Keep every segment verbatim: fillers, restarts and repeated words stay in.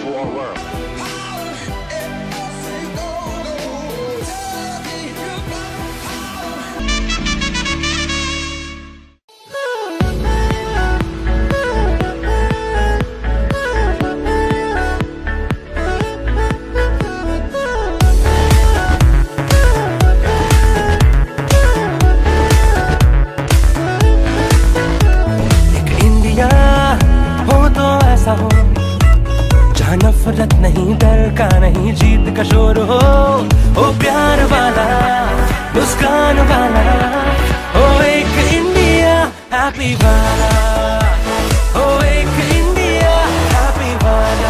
post-war world. हो जहाँ नफरत नहीं, डर का नहीं, जीत का शोर हो। ओ प्यार वाला, मुस्कान वाला, ओ एक इंडिया हैप्पी वाला, ओ एक इंडिया हैप्पी वाला।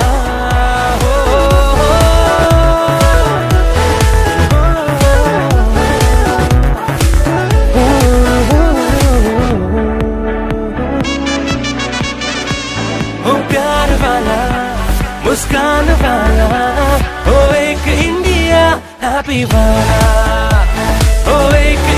मुस्कान वाला, ओ एक इंडिया हैप्पी वाला, ओ एक